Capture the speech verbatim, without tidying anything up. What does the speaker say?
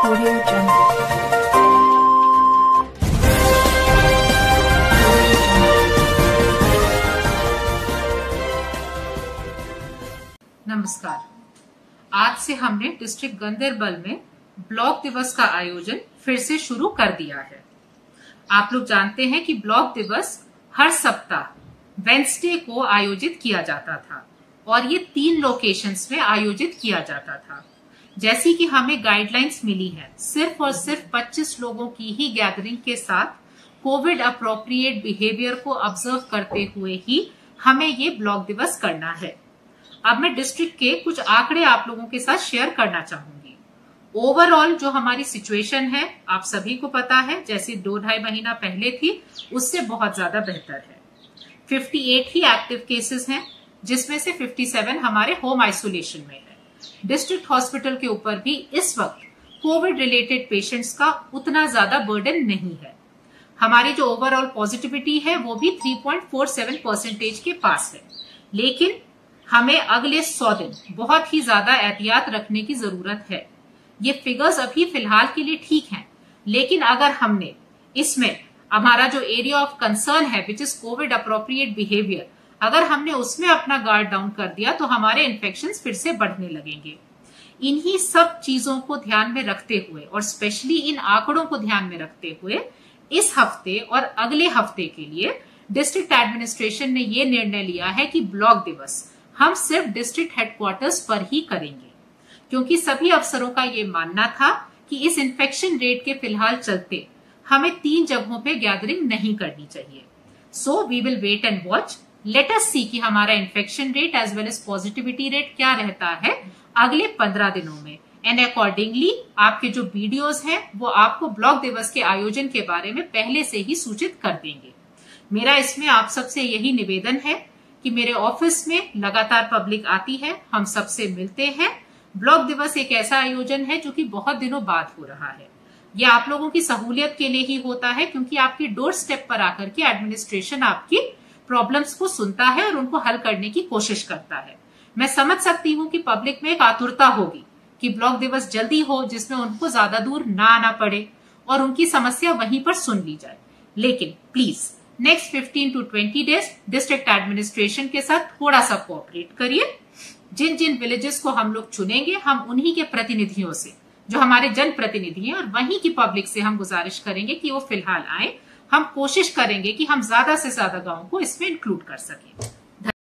Audio Jungle. नमस्कार। आज से हमने डिस्ट्रिक्ट गांदेरबल में ब्लॉक दिवस का आयोजन फिर से शुरू कर दिया है। आप लोग जानते हैं कि ब्लॉक दिवस हर सप्ताह वेंसडे को आयोजित किया जाता था और ये तीन लोकेशंस में आयोजित किया जाता था। जैसी कि हमें गाइडलाइंस मिली है, सिर्फ और सिर्फ पच्चीस लोगों की ही गैदरिंग के साथ कोविड अप्रोप्रिएट बिहेवियर को ऑब्जर्व करते हुए ही हमें ये ब्लॉक दिवस करना है। अब मैं डिस्ट्रिक्ट के कुछ आंकड़े आप लोगों के साथ शेयर करना चाहूंगी। ओवरऑल जो हमारी सिचुएशन है आप सभी को पता है, जैसे दो ढाई महीना पहले थी उससे बहुत ज्यादा बेहतर है। अट्ठावन ही एक्टिव केसेस हैं, जिसमें से सत्तावन हमारे होम आइसोलेशन में है। डिस्ट्रिक्ट हॉस्पिटल के ऊपर भी इस वक्त कोविड रिलेटेड पेशेंट्स का उतना ज्यादा बर्डन नहीं है। हमारी जो ओवरऑल पॉजिटिविटी है वो भी तीन पॉइंट चार सात परसेंटेज के पास है। लेकिन हमें अगले सौ दिन बहुत ही ज्यादा एहतियात रखने की जरूरत है। ये फिगर्स अभी फिलहाल के लिए ठीक हैं, लेकिन अगर हमने इसमें हमारा जो एरिया ऑफ कंसर्न है which is covid appropriate behaviour, अगर हमने उसमें अपना गार्ड डाउन कर दिया तो हमारे इन्फेक्शंस फिर से बढ़ने लगेंगे। इन्हीं सब चीजों को ध्यान में रखते हुए और स्पेशली इन आंकड़ों को ध्यान में रखते हुए इस हफ्ते और अगले हफ्ते के लिए डिस्ट्रिक्ट एडमिनिस्ट्रेशन ने ये निर्णय लिया है कि ब्लॉक दिवस हम सिर्फ डिस्ट्रिक्ट हेडक्वार्टर्स पर ही करेंगे, क्योंकि सभी अफसरों का ये मानना था कि इस इन्फेक्शन रेट के फिलहाल चलते हमें तीन जगहों पे गैदरिंग नहीं करनी चाहिए। So we will wait and watch, let us see कि हमारा infection rate as well as positivity rate क्या रहता है अगले पंद्रह दिनों में। एंड अकॉर्डिंगली आपके जो वीडियोस हैं वो आपको ब्लॉक दिवस के आयोजन के बारे में पहले से ही सूचित कर देंगे। मेरा इसमें आप सबसे यही निवेदन है कि मेरे ऑफिस में लगातार पब्लिक आती है, हम सबसे मिलते हैं। ब्लॉक दिवस एक ऐसा आयोजन है जो कि बहुत दिनों बाद हो रहा है। ये आप लोगों की सहूलियत के लिए ही होता है, क्योंकि आपके डोर स्टेप पर आकर के एडमिनिस्ट्रेशन आपकी प्रॉब्लम्स को सुनता है और उनको हल करने की कोशिश करता है। मैं समझ सकती हूँ कि पब्लिक में एक आतुरता होगी कि ब्लॉक दिवस जल्दी हो, जिसमें उनको ज्यादा दूर ना आना पड़े और उनकी समस्या वहीं पर सुन ली जाए। लेकिन प्लीज नेक्स्ट पंद्रह टू बीस डेज डिस्ट्रिक्ट एडमिनिस्ट्रेशन के साथ थोड़ा सा कोऑपरेट करिए। जिन जिन विलेजेस को हम लोग चुनेंगे, हम उन्हीं के प्रतिनिधियों से, जो हमारे जन प्रतिनिधि हैं, और वहीं की पब्लिक से हम गुजारिश करेंगे कि वो फिलहाल आए। हम कोशिश करेंगे कि हम ज्यादा से ज्यादा गांवों को इसमें इंक्लूड कर सकें।